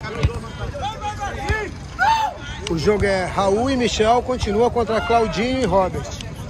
O jogo é Raul e Michel, continua contra Claudinho e Robert.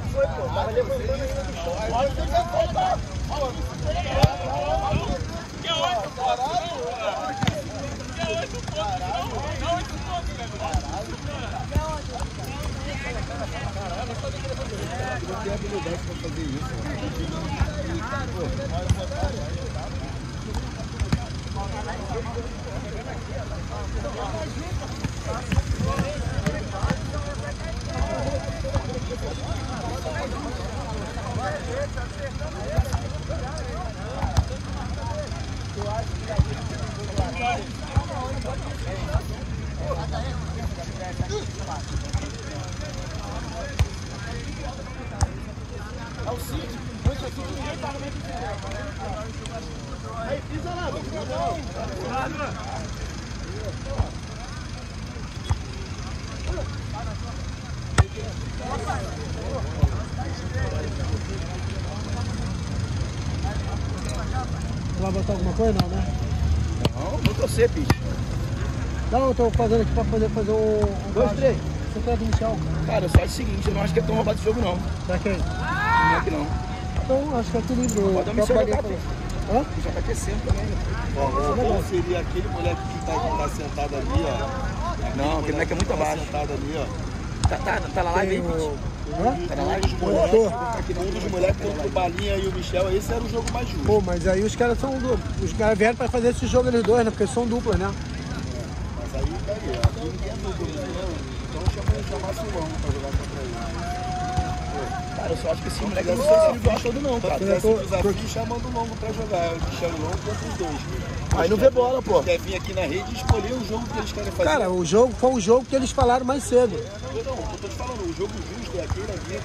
Vai botar alguma coisa não, né? Não, vou torcer, bicho. Não, eu tô fazendo aqui pra poder fazer um 2, 3. Você quer do Michel? Cara, eu só acho o seguinte, eu não acho que é tão roubado esse jogo, não. Pra quem? Não é que não. Então, acho que é equilíbrio. Pode dar Michel jogar, Hã? já tá aquecendo também, né? Bom seria aquele moleque que tá sentado ali, ó. Não, aquele moleque é muito abaixo. Sentado ali, ó. Tá na live aí, bicho? Tá na live? Um dos moleques contra o Balinha e o Michel, esse era o jogo mais justo. Pô, mas aí os caras são duplos. Os caras vieram pra fazer esse jogo eles dois, né? Porque são duplas, né? Mas aí, peraí, aqui ninguém é duplo, entendeu? Então chamasse o Long pra jogar contra ele. Cara, eu só acho que esse moleque não sei se ele gosta todo não, cara. Esse desafio chamando o Longo pra jogar, o Michel e o Longo contra os dois. Aí não vê bola, pô. Quer vir aqui na rede e escolher o jogo que eles querem fazer. Cara, o jogo foi o jogo que eles falaram mais cedo. Não, eu tô te falando, o jogo justo é aquele ali.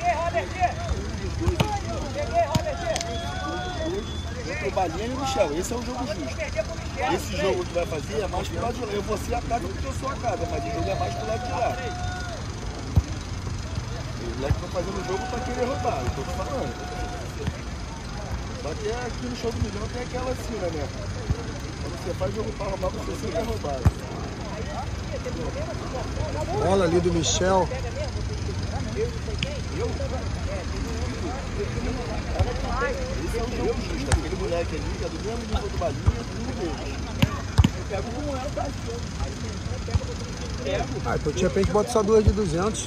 Contra o Balinha e o Michel, esse é o jogo justo. Esse jogo que vai fazer é mais pro lado de lá. Eu vou ser a casa porque eu sou a casa, mas o jogo é mais pro lado de lá. O moleque tá fazendo o jogo pra querer roubar, eu tô te falando. Só que aqui no show do milhão tem aquela cena, né? Quando você faz jogo pra roubar, você sempre é roubado. Bola ali do Michel. Esse é o jogo justo, aquele moleque ali que é do mesmo nível do Balinha, tudo deles. Eu pego como é o da Ah, então de repente bota só duas de 200.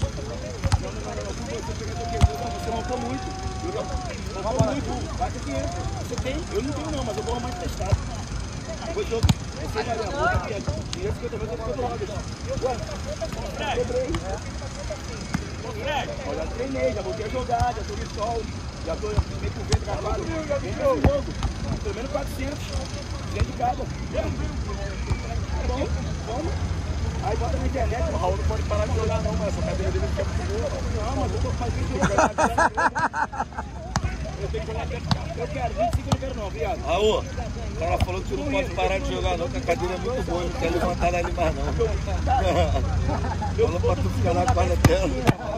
Você montou muito. Montou muito. Bate 500. Você tem? Eu não tenho não, mas eu vou arrumar testado. Foi jogo. Você vai dar boca aqui. E esse que eu também tô ficando logo. Quebrei. Já treinei, já voltei a jogar, já tô no sol. Já tô meio com vento gravado. Vem pro jogo. Pelo menos 400. Dentro de casa. Bom, vamos. Aí bota na internet, o Raul não pode parar de jogar não, mas essa cadeira dele fica muito boa. Não, mas eu vou fazer isso. Eu tenho que jogar até... Eu quero, 25 eu não quero não, viado. Raul, o cara falou que você não pode parar de jogar não, que a cadeira é muito boa, não quer levantar dali mais não. Falou pra tu ficar na quadra dela.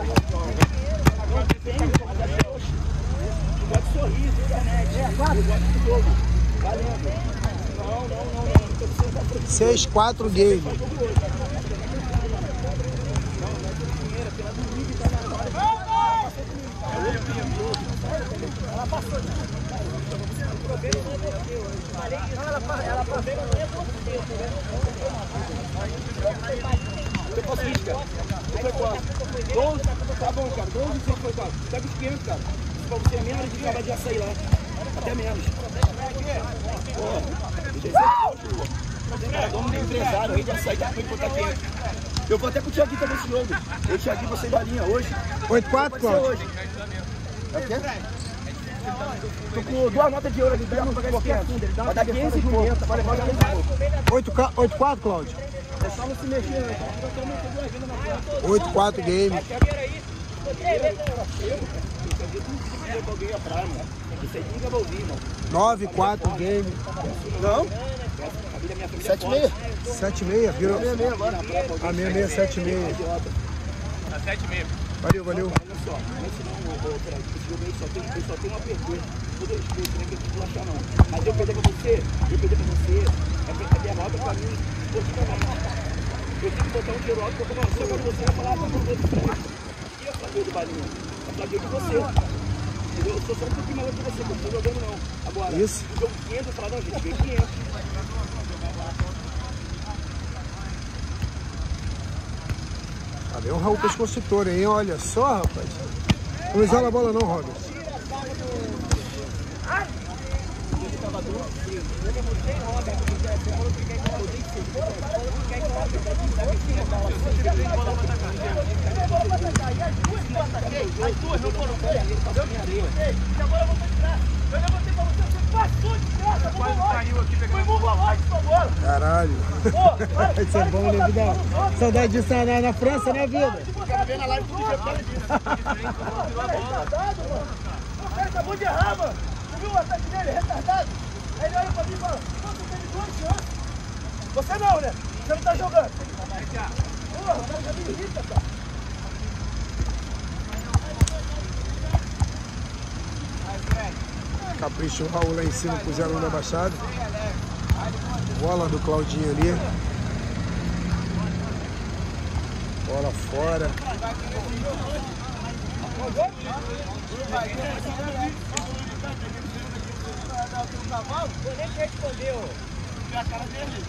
Eu gosto de sorriso, internet. Eu gosto de jogo. Valendo. Não. 6-4 game. Eu posso ir, cara. Foi 4. 12, tá bom, cara. 12 e foi 4. Pega os 500, cara. Pra você é menos de acabar de açaí lá. Até menos. Dono do empresário, rei de açaí, tá pra botar 500. Eu vou até com o Thiaguinho também nesse jogo. Eu e o Thiaguinho, você e Balinha hoje. 8-4, Cláudio. É o quê? Tô com 2 notas de ouro ali, dá pra pagar esse 500. Vai dar 550, vai levar 8-4, Cláudio. É só não se mexer, né? 8-4 game. Alguém a praia, mano. Isso aí ninguém vai ouvir, mano. 9-4 game. Não? 7,6. 7,6, virou. 6,6 agora. A 66, 7,6. Tá 7,5. Valeu, valeu. Olha só, esse jogo aí só tem uma perder. Todo respeito, não é que eu não achar não. Mas eu perder pra você, é derrota pra mim. Eu tenho que botar um tiro alto pra tomar você, mas você vai falar, tá com de frente. E eu flaguei do balinho. Eu flaguei de você. Entendeu? Eu tô só um pouquinho maior que você, eu não tô jogando não. Agora, isso. o jogo 500, eu falo, não, gente, ganhei 500. Cadê o Raul Pescoçador, hein? Olha só, rapaz. Não isola a bola não, Robert. As duas não foram bem. Agora eu vou tirar. Eu já botei pra você. Você faz tudo de graça. Quase caiu aqui pegando. Foi mongolóide essa bola. Caralho. Isso é bom, né, vida? Saudade disso na França, né, vida? Quero ver na live do dia por causa disso. O cara acabou de errar, mano. Você viu o ataque dele? Retardado. Aí ele olha pra mim e fala, você teve 2 chances. Você não, né? Você não tá jogando. Porra, o cara já me irrita, cara. Capricha o Raul lá em cima com o 0-1 da Baixada. Bola do Claudinho ali. Bola fora. Nem respondeu. A cara dele.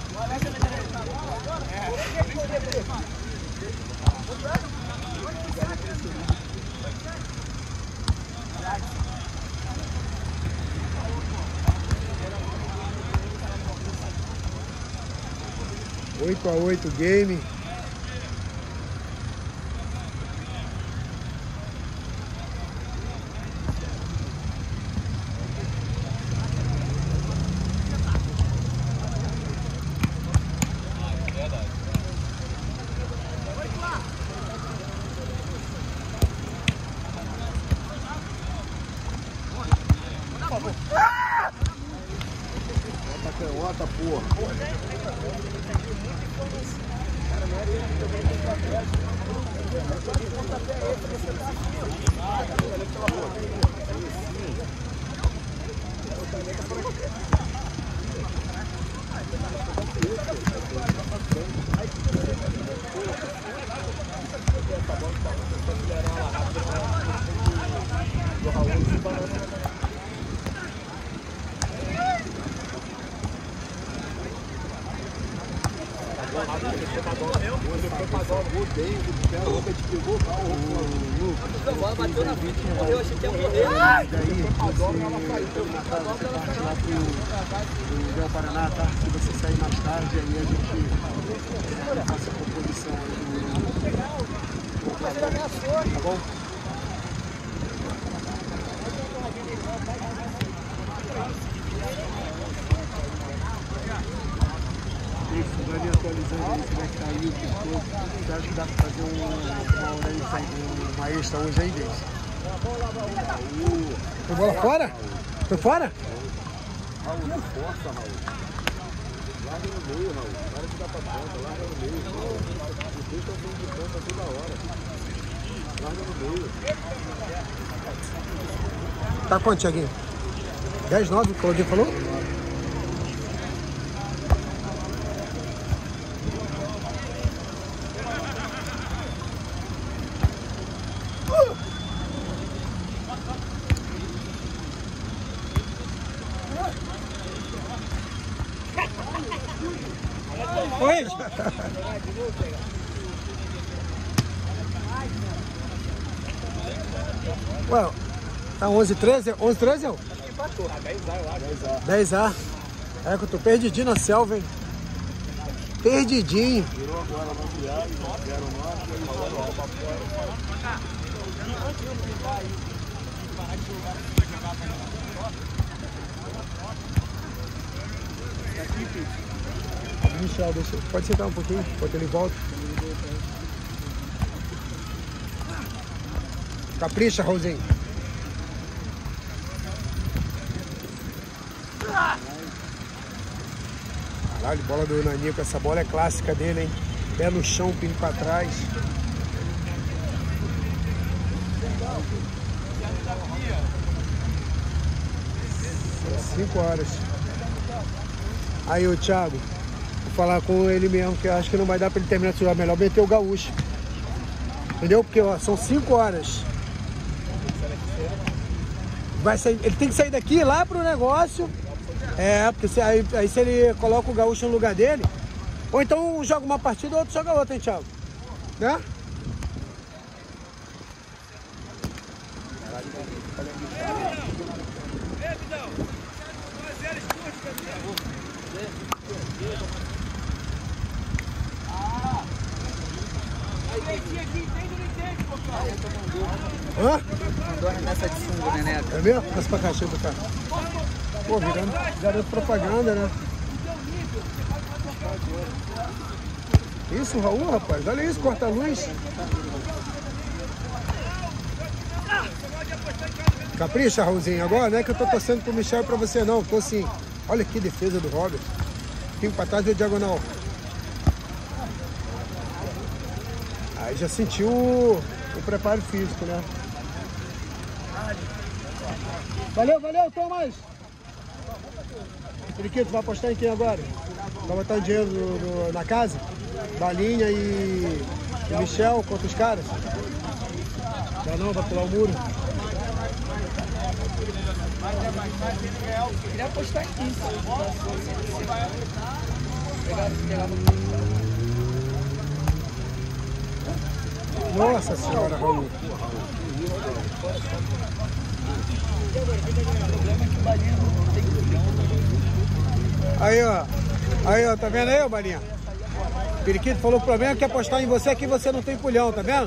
É. 8-8 game. Canhota, porra. A bola bateu na frente, morreu, achei que ia morrer. Daí, lá pro Paraná, tá? Se você sair mais tarde, aí a gente faça a composição aí do... Tá bom? Isso, vai me atualizando aí, como é que tá aí o tempo todo. Você acha que dá pra fazer uma extra hoje aí, gente? Foi bola fora? Foi fora? Raul, não força, Raul. Larga no meio, Raul. Para de dar pra ponta, larga no meio. Os dois estão vindo de ponta toda hora. Larga no meio. Tá quanto, Thiaguinho? 10-9, o Claudinho falou? Oi! Ué, tá 11-13? 11-13, eu? Acho que empatou. 10A, eu acho. 10A. É que eu tô perdidinho na selva, hein? Perdidinho. Virou agora na viagem, 0-9, e falou pra fora. Michel, deixa. Pode sentar um pouquinho, enquanto ele volta. Capricha, Raulzinho. Caralho, bola do Nanico. Essa bola é clássica dele, hein? Pé no chão, pino pra trás. 5 horas. Aí, o Thiago. Vou falar com ele mesmo, que eu acho que não vai dar pra ele terminar de jogar. Melhor meter o Gaúcho. Entendeu? Porque ó, são 5 horas. Vai sair, ele tem que sair daqui e lá pro negócio. É, porque aí se ele coloca o Gaúcho no lugar dele, ou então um joga uma partida, o outro joga outra, hein, Thiago? Né? Hã? Mandou nessa de fundo, né, Neto? É mesmo? Passa pra cá, chega pra cá. Pô, virando garoto propaganda, né? Isso, Raul, rapaz. Olha isso, corta a luz. Capricha, Raulzinho. Agora não é que eu tô torcendo pro Michel e pra você, não. Tô sim. Olha que defesa do Robert. Fico pra trás do diagonal. Aí já sentiu o preparo físico, né? Valeu, valeu, Thomas! Periquito, vai apostar em quem agora? Vai botar o dinheiro na casa? Balinha e Michel contra os caras? Já não, vai pular o muro. Eu queria apostar em 15. Nossa senhora, Raul. Aí, ó, tá vendo aí, ô Balinha? O Periquito falou que o problema é que apostar em você aqui você não tem pulhão, tá vendo?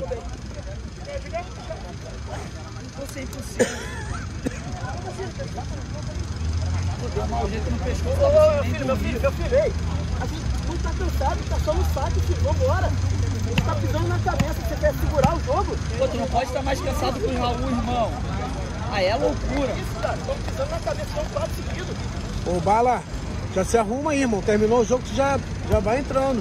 Você é impossível. Deu um mau jeito no pescoço. Ô, meu filho, ei. A gente não tá cansado, tá só no saco, filho. Vambora. A gente tá pisando na cabeça, você quer segurar o jogo? Pô, tu não pode estar mais cansado que o Raul, irmão. Aí é loucura. Isso, cara, estamos pisando na cabeça, são 4 seguidos. Ô, Bala, já se arruma aí, irmão. Terminou o jogo, tu já vai entrando.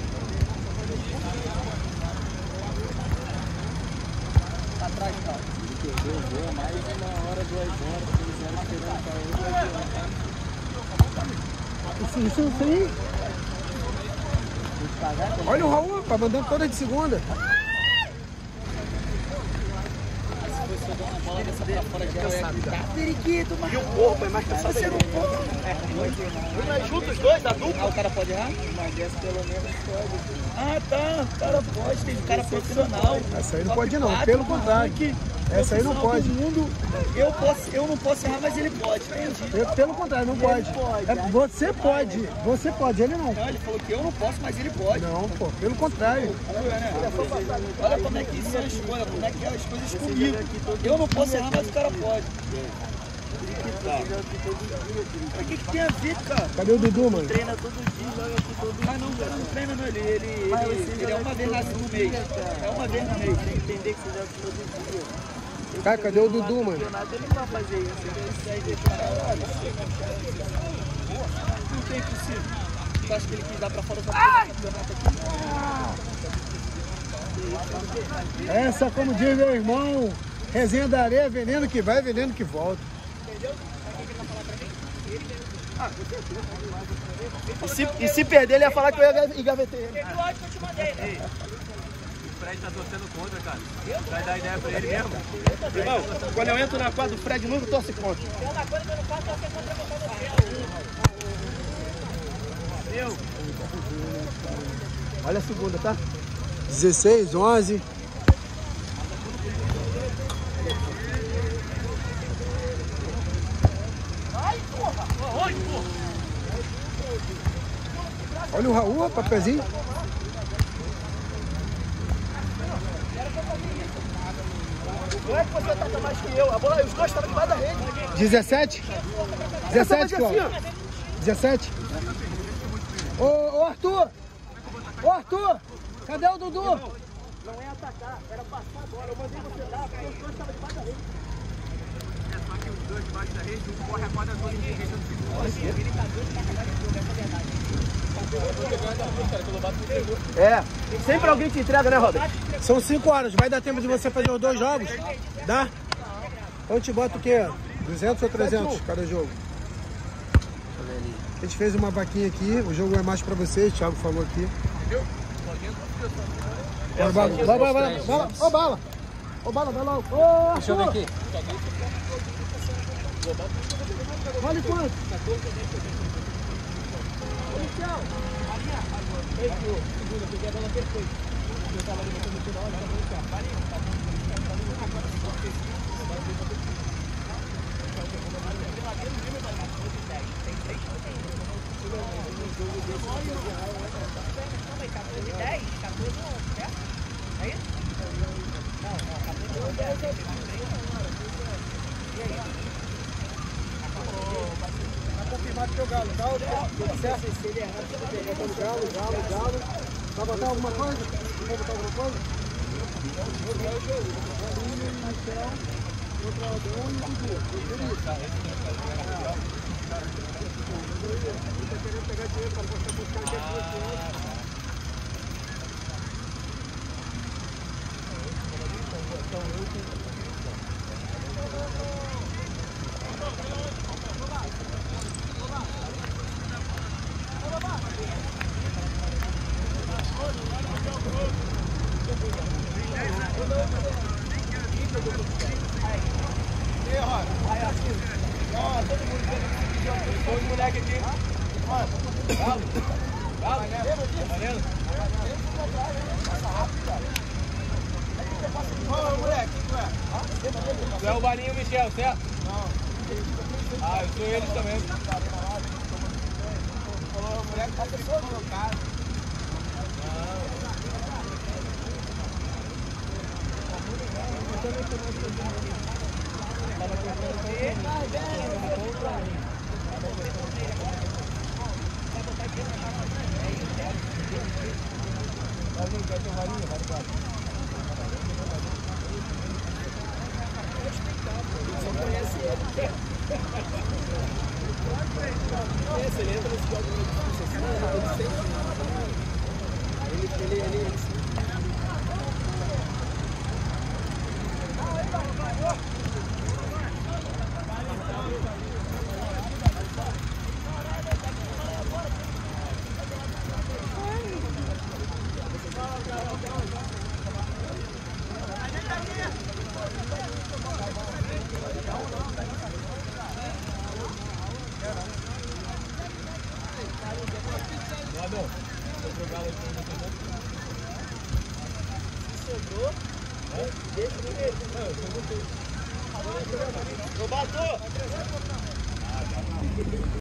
Tá atrás, cara. Mais 1 hora, 2 horas, 3 horas esperando Isso aí. Olha o Raul, tá mandando toda de segunda. Periquito, mano. E o corpo é mais cansado. Você não pode. Mas juntos os dois, a dupla. Ah, o cara pode errar? Mas essa pelo menos pode. Ah, tá. O cara pode. Tem um cara profissional. Essa aí não pode não, pelo contrário. Essa aí não pode. Eu não posso errar, mas ele pode. Entendi. Pelo contrário, não pode. Você pode, ele não. Não, ele falou que eu não posso, mas ele pode. Não, pô, pelo contrário. Olha como é que são as coisas, como é que é as coisas comigo. Eu não posso errar, mas o cara pode. O que tem a ver, cara? Cadê o Dudu, mano? Treina todo dia, joga aqui todo dia. Mas não, o cara não treina, não. Ele é uma vez no mês. É uma vez no mês. Tem que entender que você joga todo dia. Cara, cadê o Dudu, mano? Ele não vai fazer isso. Ele segue pra caralho. Não tem possível. Tu acha que ele quis dar pra fora do campeonato aqui? Essa, como diz meu irmão, resenha da areia, veneno que vai, veneno que volta. E se perder, ele ia falar que eu ia engavetei ele. O Fred tá torcendo contra, cara. Vai dar ideia pra ele mesmo? Irmão, quando eu entro na quadra do Fred, nunca torce contra. Olha a segunda, tá? 16, 11. Olha o Raul, rapaz, pezinho. Não é que você ataca mais que eu. A bola, os dois estavam debaixo da rede. 17? 17, Cláudio. 17. Ô, Arthur! Ô, Arthur! Cadê o Dudu? Não é atacar, era passar a bola. Eu mandei você dar, porque os dois estavam debaixo da rede. É só que os dois debaixo da rede, um corre a quadra toda e ninguém tá no É, sempre alguém te entrega, né, Robert? São 5 horas, vai dar tempo de você fazer os 2 jogos? Dá? Então te bota o quê? 200 ou 300 cada jogo? A gente fez uma vaquinha aqui, o jogo é mais pra vocês, o Thiago falou aqui. Bora, bala. Bala. Ô, bala. Ô, bala, vai logo. Ô, deixa eu ver aqui. Vale quanto? 14. Tchau. Ei, segunda, eu peguei a bola perfeita. Eu tava ali no final, olha, eu vou ficar. Vai confirmar que o Galo, tá? Tudo certo? Galo. Vai botar alguma coisa? Vai botar alguma coisa? Tu é o Balinho Michel, certo? Não. Ah, eu sou eles também. O moleque tá colocado. Ele entra nesse jogo ele sobrou, deixa ele. Eu bato!